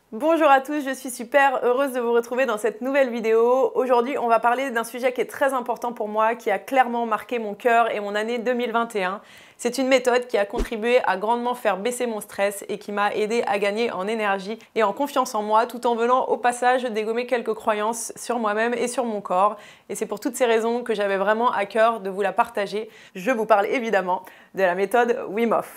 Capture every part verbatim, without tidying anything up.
Bonjour à tous, je suis super heureuse de vous retrouver dans cette nouvelle vidéo. Aujourd'hui, on va parler d'un sujet qui est très important pour moi, qui a clairement marqué mon cœur et mon année deux mille vingt et un. C'est une méthode qui a contribué à grandement faire baisser mon stress et qui m'a aidé à gagner en énergie et en confiance en moi, tout en venant au passage dégommer quelques croyances sur moi-même et sur mon corps. Et c'est pour toutes ces raisons que j'avais vraiment à cœur de vous la partager. Je vous parle évidemment de la méthode Wim Hof.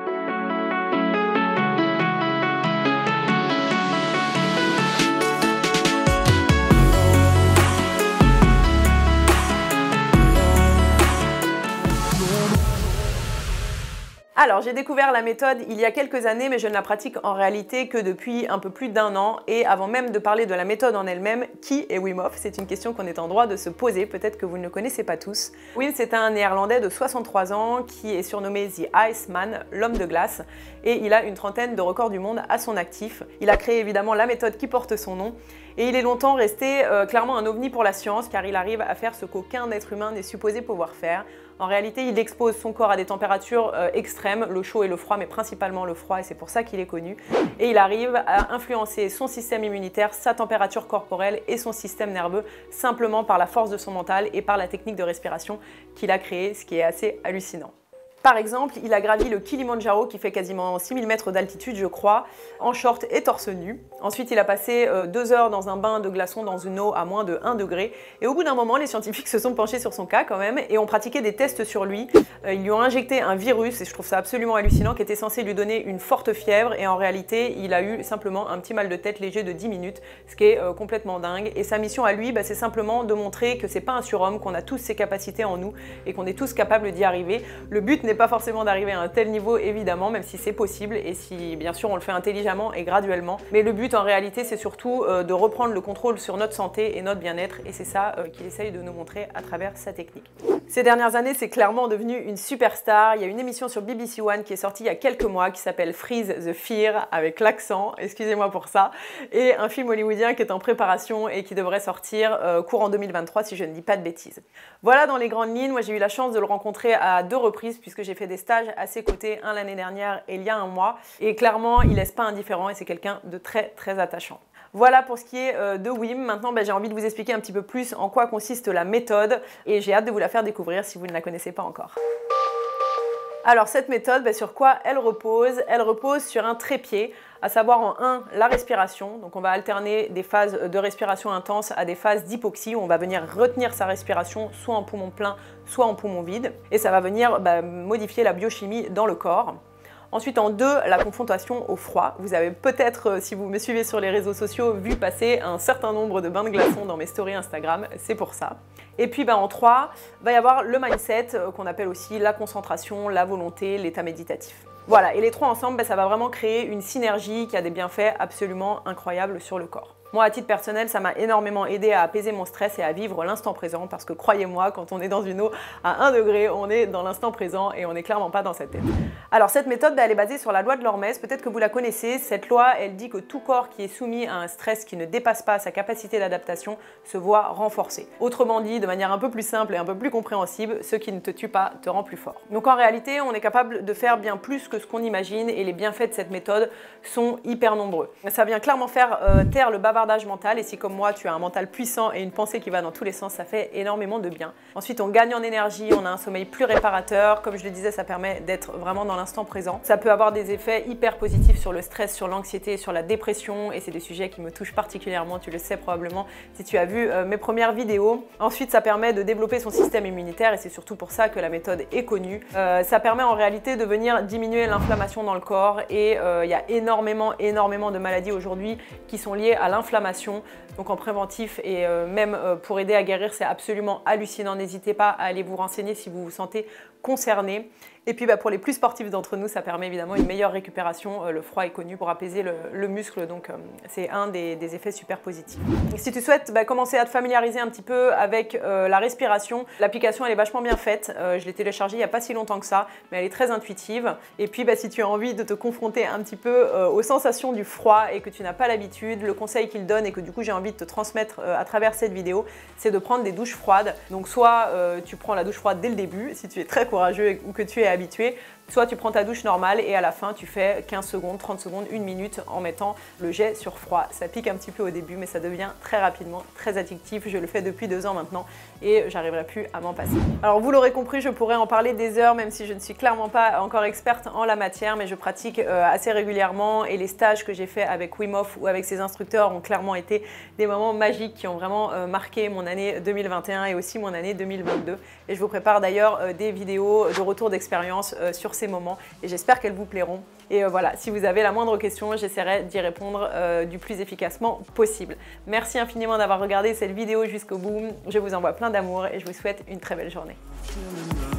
Alors, j'ai découvert la méthode il y a quelques années, mais je ne la pratique en réalité que depuis un peu plus d'un an. Et avant même de parler de la méthode en elle-même, qui est Wim Hof? C'est une question qu'on est en droit de se poser, peut-être que vous ne le connaissez pas tous. Wim, c'est un Néerlandais de soixante-trois ans qui est surnommé The Iceman, l'homme de glace, et il a une trentaine de records du monde à son actif. Il a créé évidemment la méthode qui porte son nom, et il est longtemps resté euh, clairement un ovni pour la science, car il arrive à faire ce qu'aucun être humain n'est supposé pouvoir faire. En réalité, il expose son corps à des températures euh, extrêmes, le chaud et le froid, mais principalement le froid, et c'est pour ça qu'il est connu. Et il arrive à influencer son système immunitaire, sa température corporelle et son système nerveux, simplement par la force de son mental et par la technique de respiration qu'il a créée, ce qui est assez hallucinant. Par exemple, il a gravi le Kilimandjaro qui fait quasiment six mille mètres d'altitude, je crois, en short et torse nu. Ensuite, il a passé euh, deux heures dans un bain de glaçons dans une eau à moins de un degré. Et au bout d'un moment, les scientifiques se sont penchés sur son cas quand même et ont pratiqué des tests sur lui. Euh, ils lui ont injecté un virus, et je trouve ça absolument hallucinant, qui était censé lui donner une forte fièvre. Et en réalité, il a eu simplement un petit mal de tête léger de dix minutes, ce qui est euh, complètement dingue. Et sa mission à lui, bah, c'est simplement de montrer que c'est pas un surhomme, qu'on a tous ses capacités en nous et qu'on est tous capables d'y arriver. Le but n'est pas forcément d'arriver à un tel niveau, évidemment, même si c'est possible et si bien sûr on le fait intelligemment et graduellement. Mais le but en réalité, c'est surtout euh, de reprendre le contrôle sur notre santé et notre bien-être, et c'est ça euh, qu'il essaye de nous montrer à travers sa technique. Ces dernières années, c'est clairement devenu une superstar. Il y a une émission sur B B C One qui est sortie il y a quelques mois qui s'appelle Freeze the Fear, avec l'accent, excusez-moi pour ça, et un film hollywoodien qui est en préparation et qui devrait sortir euh, courant deux mille vingt-trois si je ne dis pas de bêtises. Voilà dans les grandes lignes. Moi, j'ai eu la chance de le rencontrer à deux reprises puisque j'ai fait des stages à ses côtés, un l'année dernière et il y a un mois. Et clairement, il laisse pas indifférent et c'est quelqu'un de très très attachant. Voilà pour ce qui est euh, de Wim. Maintenant, bah, j'ai envie de vous expliquer un petit peu plus en quoi consiste la méthode et j'ai hâte de vous la faire découvrir si vous ne la connaissez pas encore. Alors cette méthode, bah, sur quoi elle repose? Elle repose sur un trépied, à savoir en un, la respiration. Donc on va alterner des phases de respiration intense à des phases d'hypoxie où on va venir retenir sa respiration soit en poumon plein, soit en poumon vide. Et ça va venir bah, modifier la biochimie dans le corps. Ensuite, en deux, la confrontation au froid. Vous avez peut-être, si vous me suivez sur les réseaux sociaux, vu passer un certain nombre de bains de glaçons dans mes stories Instagram, c'est pour ça. Et puis ben, en trois, il va y avoir le mindset, qu'on appelle aussi la concentration, la volonté, l'état méditatif. Voilà, et les trois ensemble, ben, ça va vraiment créer une synergie qui a des bienfaits absolument incroyables sur le corps. Moi, à titre personnel, ça m'a énormément aidé à apaiser mon stress et à vivre l'instant présent parce que croyez-moi, quand on est dans une eau à un degré, on est dans l'instant présent et on n'est clairement pas dans cette tête. Alors cette méthode, elle est basée sur la loi de l'Hormèse, peut-être que vous la connaissez. Cette loi, elle dit que tout corps qui est soumis à un stress qui ne dépasse pas sa capacité d'adaptation se voit renforcé. Autrement dit, de manière un peu plus simple et un peu plus compréhensible, ce qui ne te tue pas te rend plus fort. Donc en réalité, on est capable de faire bien plus que ce qu'on imagine et les bienfaits de cette méthode sont hyper nombreux. Ça vient clairement faire euh, taire le bavardage mental, et si comme moi tu as un mental puissant et une pensée qui va dans tous les sens, ça fait énormément de bien. Ensuite, on gagne en énergie, on a un sommeil plus réparateur. Comme je le disais, ça permet d'être vraiment dans l'instant présent. Ça peut avoir des effets hyper positifs sur le stress, sur l'anxiété, sur la dépression, et c'est des sujets qui me touchent particulièrement, tu le sais probablement si tu as vu euh, mes premières vidéos. Ensuite, ça permet de développer son système immunitaire et c'est surtout pour ça que la méthode est connue. Euh, ça permet en réalité de venir diminuer l'inflammation dans le corps, et euh, il y a énormément, énormément de maladies aujourd'hui qui sont liées à l'inflammation. Donc en préventif et euh, même euh, pour aider à guérir, c'est absolument hallucinant. N'hésitez pas à aller vous renseigner si vous vous sentez concerné. Et puis bah, pour les plus sportifs d'entre nous, ça permet évidemment une meilleure récupération. Euh, le froid est connu pour apaiser le, le muscle, donc euh, c'est un des, des effets super positifs. Et si tu souhaites bah, commencer à te familiariser un petit peu avec euh, la respiration, l'application elle est vachement bien faite. Euh, je l'ai téléchargée il n'y a pas si longtemps que ça, mais elle est très intuitive. Et puis bah, si tu as envie de te confronter un petit peu euh, aux sensations du froid et que tu n'as pas l'habitude, le conseil qu'il donne et que du coup j'ai envie de te transmettre euh, à travers cette vidéo, c'est de prendre des douches froides. Donc soit euh, tu prends la douche froide dès le début, si tu es très courageux ou que tu es habitué, soit tu prends ta douche normale et à la fin tu fais quinze secondes, trente secondes, une minute en mettant le jet sur froid. Ça pique un petit peu au début mais ça devient très rapidement très addictif. Je le fais depuis deux ans maintenant et j'arriverai plus à m'en passer. Alors vous l'aurez compris, je pourrais en parler des heures même si je ne suis clairement pas encore experte en la matière, mais je pratique euh, assez régulièrement et les stages que j'ai fait avec Wim Hof ou avec ses instructeurs ont clairement été des moments magiques qui ont vraiment euh, marqué mon année deux mille vingt et un et aussi mon année deux mille vingt-deux. Et je vous prépare d'ailleurs euh, des vidéos de retour d'expérience euh, sur ces moments et j'espère qu'elles vous plairont. Et euh, voilà, si vous avez la moindre question, j'essaierai d'y répondre euh, du plus efficacement possible. Merci infiniment d'avoir regardé cette vidéo jusqu'au bout. Je vous envoie plein d'amour et je vous souhaite une très belle journée.